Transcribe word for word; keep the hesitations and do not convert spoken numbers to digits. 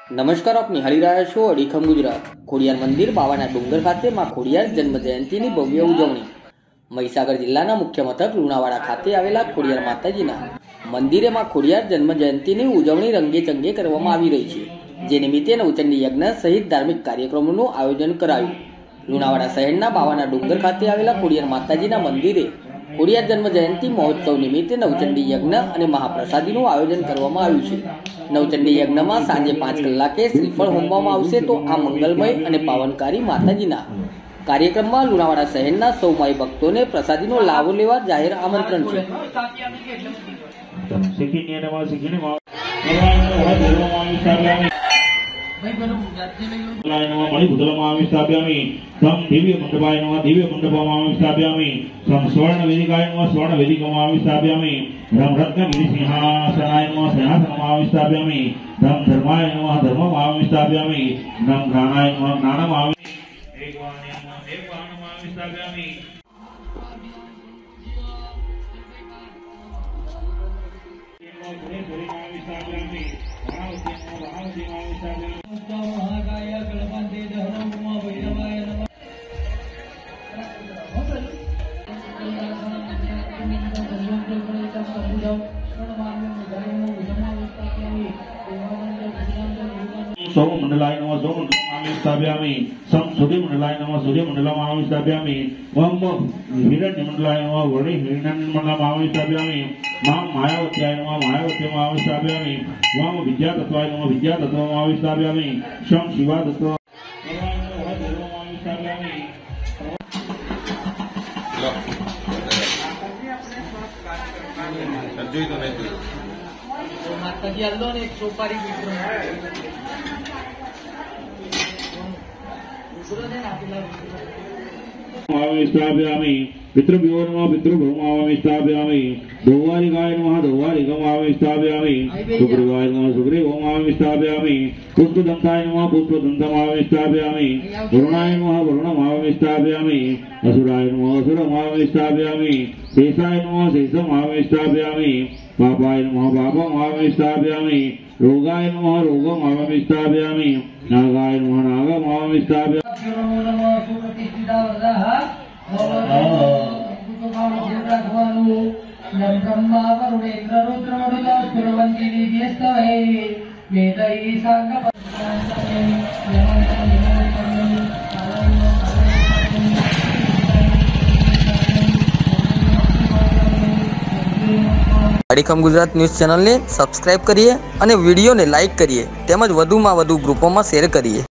नमस्कार, आप निहाળી રહ્યા છો અડીખમ ગુજરાત। ખોડિયાર મંદિર બાવાના ડુંગર ખાતે માં ખોડિયાર જન્મ જયંતિની ભવ્ય ઉજવણી। મહીસાગર જિલ્લાના મુખ્ય મથક લુણાવાડા ખાતે આવેલા ખોડિયાર માતાજીના મંદિરે માં ખોડિયાર જન્મ જયંતિની ઉજવણી રંગે ચંગે કરવામાં આવી રહી છે, જે નિમિત્તે નવચંડી યજ્ઞ સહિત ધાર્મિક કાર્યક્રમોનું આયોજન કરાયું। લુણાવાડા શહેરના બાવાના ડુંગર ખાતે આવેલા ખોડિયાર માતાજીના મંદિરે ખોડિયાર જન્મ જયંતિ મહોત્સવ નિમિત્તે નવચંડી યજ્ઞ અને મહાપ્રસાદીનું આયોજન કરવામાં આવ્યું છે। નવચંડી યજ્ઞમાં સાંજે પાંચ કલાકે શ્રીફળ હોમવામાં આવશે, તો આ મંગલમય અને પાવનકારી માતાજીના કાર્યક્રમમાં લુણાવાડા શહેરના સૌ માઈ ભક્તોને પ્રસાદીનો લાભ લેવા જાહેર આમંત્રણ છે। मणिपुतलमाविष्टाभ्यामि सं दिव्य मंडपाय नमः दिव्य मंडपमाविष्टाभ्यामि सं स्वर्ण वेदिकाय नमः स्वर्ण वेदिकमाविष्टाभ्यामि रं रत्नगिरि सिंहासनाय नमः सिंहासनमाविष्टाभ्यामि रं धर्माय नमः धर्ममाविष्टाभ्यामि रं ज्ञानाय नमः ज्ञानमावि एक वाहने नमः एक वाहनमाविष्टाभ्यामि सोम मंडलाय नमः सोम मंडलमाविष्टाभ्यामि सं सूर्य मंडलाय नमः सूर्य मंडलमाविष्टाभ्यामि वम हिरण्य मंडलाय नमः वरुण हिरण्य मंडलमाविष्टाभ्यामि मां मायावत्याय नमः मायावत्यमाविष्टाभ्यामि वम विद्यातत्वाय नमः विद्यातत्वमाविष्टाभ्यामि शं शिवातत्व माताजी अल्लो ने एक सोपारी आविष्टाभ्यामि पितृभ्यो नमः पितृभ्योमाविष्टाभ्यामि दौवारिकाय नमः दौवारिकमाविष्टाभ्यामि सुग्रीवाय नमः सुग्रीवमाविष्टाभ्यामि पुष्पदन्ताय नमः पुष्पदन्तमाविष्टाभ्यामि वरुणाय नमः वरुणमाविष्टाभ्यामि असुराय नमः असुरमाविष्टाभ्यामि शेषाय नमः शेषमाविष्टाभ्यामि पापाय नमः पापमाविष्टाभ्यामि रोगाय नमः रोगमाविष्टाभ्यामि नागाय नमः नागमाविष्टाभ्यामि અડીખમ ગુજરાત ન્યૂઝ ચેનલને સબસ્ક્રાઇબ કરીએ અને વિડીયોને લાઇક કરીએ, તેમજ વધુમાં વધુ ગ્રુપોમાં શેર કરીએ।